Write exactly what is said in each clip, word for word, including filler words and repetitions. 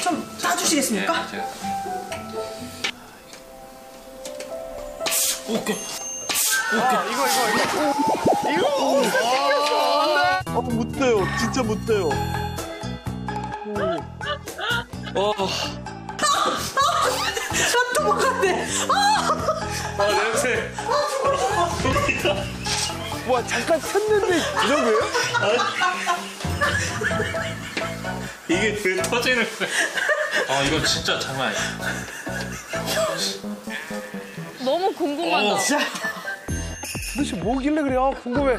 좀 싸주시겠습니까? 네, 제가. 오케이. 아, 이거 이거 이거. 이거 생겼어. 안돼. 어, 못 돼요. 진짜 못 돼요. 어. 또 먹었네. 아 냄새. 와 잠깐 쳤는데 그 정도예요? 이게 왜 터지는 거야? 아 이건 진짜 장난 아니야. 너무 궁금하다. 어. 도대체 뭐길래 그래? 아, 궁금해.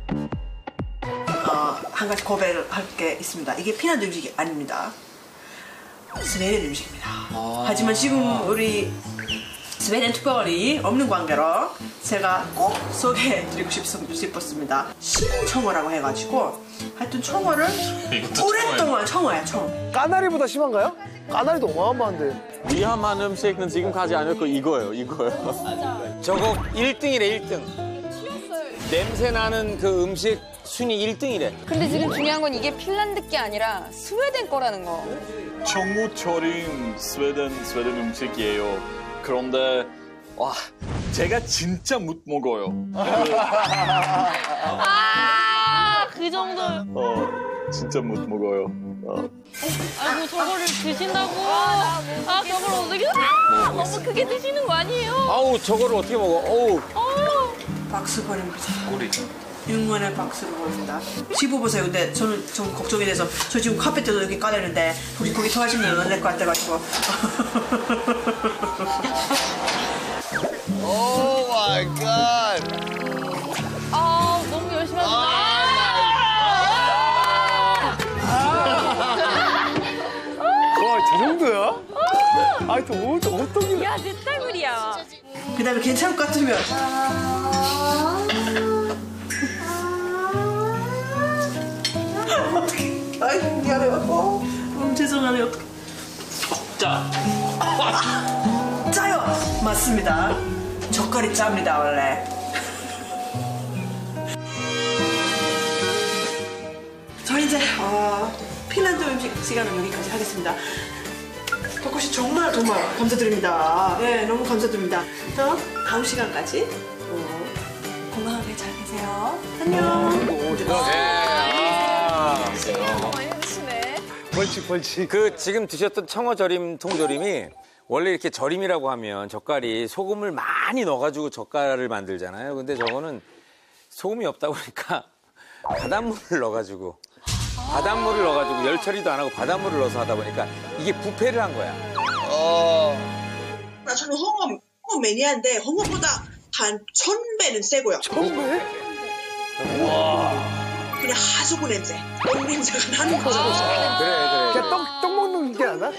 어, 한 가지 고백을 할 게 있습니다. 이게 핀란드 음식이 아닙니다. 스웨덴 음식입니다. 아 하지만 지금 우리 스웨덴 특별히 없는 관계로 제가 꼭 소개해드리고 싶었습니다. 신청어라고 해가지고 하여튼 청어를 오랫동안 청어야 청. 까나리보다 심한가요? 까나리도 어마어마한데. 위험한 음식은 지금까지 아니었고 이거예요, 이거예요. 저거 일 등이래, 일 등. 냄새 나는 그 음식 순위 일 등이래. 근데 지금 중요한 건 이게 핀란드 게 아니라 스웨덴 거라는 거. 청무철인 스웨덴 스웨덴 음식이에요. 그런데 와 제가 진짜 못 먹어요. 아, 그 정도. 어 진짜 못 먹어요. 어. 아이고, 저거를 드신다고. 아, 저걸 어떻게. 아, 너무 크게 드시는 거 아니에요? 아우, 저거를 어떻게 먹어? 어우. 어. 박수 보냅니다. 꼬리. 응원의 박수를 보냅니다. 씹어보세요. 근데 저는 좀 걱정이 돼서 저 지금 카페 때도 이렇게 까내는데 혹시 거기 더 하시면 안 될 것 같아가지고. 오 마이 갓. 아, 너무 열심히 하신다. 와, 저 정도야? 아니, 또 뭐, 어떤 일. 야, 내 딸물이야. 그 다음에 괜찮을 것 같으면. 어떡해. 아이, 미안해요. 어, 음, 죄송하네요. 어떡해. 짜. 짜요! 맞습니다. 젓갈이 짭니다, 원래. 저 이제 어, 핀란드 음식 시간은 여기까지 하겠습니다. 덕후 씨 정말 정말 감사드립니다. 네, 너무 감사드립니다. 자, 다음 시간까지 어, 건강하게 잘 계세요. 안녕. 많이 드시네. 벌칙, 벌칙. 그 지금 드셨던 청어절임, 통조림이 원래 이렇게 절임이라고 하면 젓갈이 소금을 많이 넣어가지고 젓갈을 만들잖아요. 근데 저거는 소금이 없다 보니까 바닷물을 넣어가지고 바닷물을 넣어가지고 열 처리도 안 하고 바닷물을 넣어서 하다 보니까 이게 부패를 한 거야. 어. 나 저는 홍어, 홍어 매니아인데 홍어보다 한 천 배는 세고요. 천 배? 그냥 하수구 냄새, 떡 냄새가 나는 거죠. 그래, 그래. 그냥 떡, 떡 먹는 게 아나?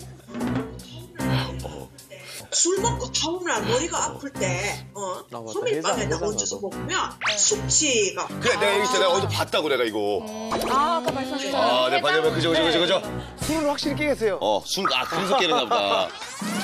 술 먹고 다음날 머리가 아플 때, 어, 호밀빵에다 얹어서 먹으면 숙취가. 그래 내가 여기 있어. 내가 어디서 봤다고 내가 이거. 아, 아까 말씀하셨죠. 아, 내 반대면 그죠 그죠 그죠 그죠. 술을 확실히 깨겠어요. 어, 술, 아, 그래서 깨는가 보다.